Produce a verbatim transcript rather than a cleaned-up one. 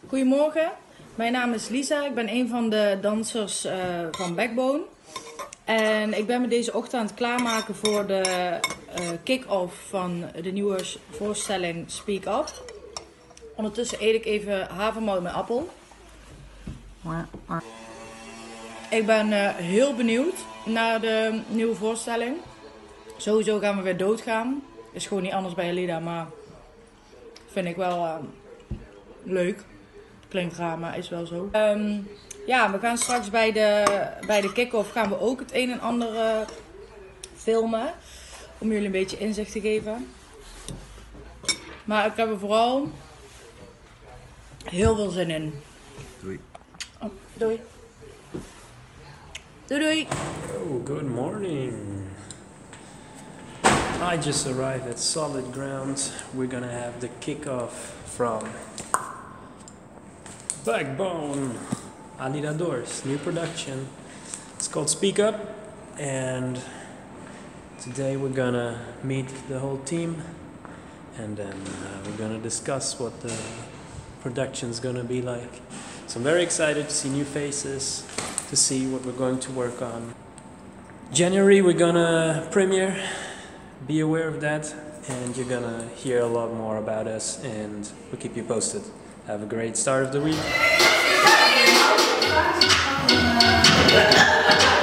Goedemorgen, mijn naam is Lisa. Ik ben een van de dansers uh, van Backbone. En ik ben me deze ochtend aan het klaarmaken voor de uh, kick-off van de nieuwe voorstelling Speak Up. Ondertussen eet ik even havermout met appel. Ik ben uh, heel benieuwd naar de nieuwe voorstelling. Sowieso gaan we weer doodgaan. Is gewoon niet anders bij Alida, maar vind ik wel uh, leuk. Klinkt raar, maar is wel zo. Um, ja, we gaan straks bij de, bij de kick-off gaan we ook het een en ander uh, filmen. Om jullie een beetje inzicht te geven. Maar ik heb er vooral heel veel zin in. Doei. Oh, doei. Doei doei. Oh, good morning. I just arrived at Solid Ground. We're gonna have the kickoff from Backbone, Alida Doors, new production. It's called Speak Up, and today we're gonna meet the whole team, and then uh, we're gonna discuss what the production's gonna be like. So I'm very excited to see new faces, to see what we're going to work on. January we're gonna premiere, be aware of that, and you're gonna hear a lot more about us, and we'll keep you posted. Have a great start of the week.